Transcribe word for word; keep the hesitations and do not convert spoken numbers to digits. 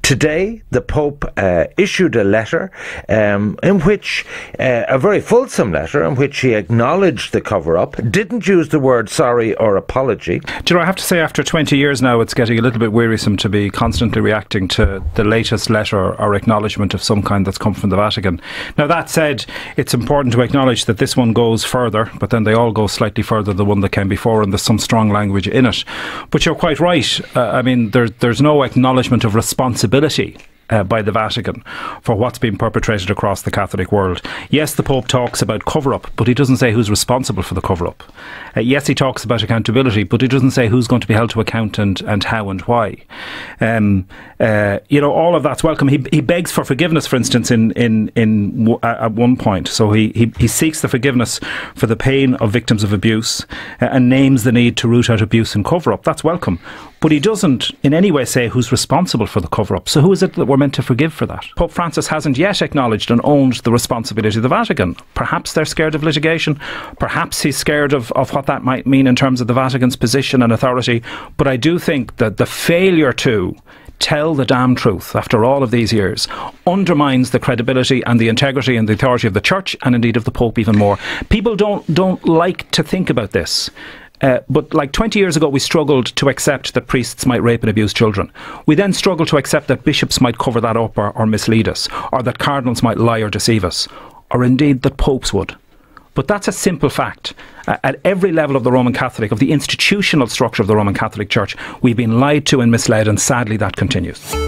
Today, the Pope uh, issued a letter um, in which, uh, a very fulsome letter, in which he acknowledged the cover-up, didn't use the word sorry or apology. Do you know, I have to say, after twenty years now, it's getting a little bit wearisome to be constantly reacting to the latest letter or acknowledgement of some kind that's come from the Vatican. Now, that said, it's important to acknowledge that this one goes further, but then they all go slightly further than the one that came before, and there's some strong language in it. But you're quite right. Uh, I mean, there, there's no acknowledgement of responsibility Uh, by the Vatican for what's been perpetrated across the Catholic world. Yes, the Pope talks about cover-up, but he doesn't say who's responsible for the cover-up. Uh, yes, he talks about accountability, but he doesn't say who's going to be held to account and, and how and why. Um, uh, you know, all of that's welcome. He, he begs for forgiveness, for instance, in in in w- at one point. So he, he he seeks the forgiveness for the pain of victims of abuse uh, and names the need to root out abuse and cover-up. That's welcome. But he doesn't in any way say who's responsible for the cover-up. So who is it that we're meant to forgive for that? Pope Francis hasn't yet acknowledged and owned the responsibility of the Vatican. Perhaps they're scared of litigation. Perhaps he's scared of, of what that might mean in terms of the Vatican's position and authority. But I do think that the failure to tell the damn truth after all of these years undermines the credibility and the integrity and the authority of the Church, and indeed of the Pope even more. People don't don't like to think about this. Uh, but like twenty years ago, we struggled to accept that priests might rape and abuse children. We then struggled to accept that bishops might cover that up or, or mislead us, or that cardinals might lie or deceive us, or indeed that popes would. But that's a simple fact. Uh, at every level of the Roman Catholic, of the institutional structure of the Roman Catholic Church, we've been lied to and misled, and sadly that continues.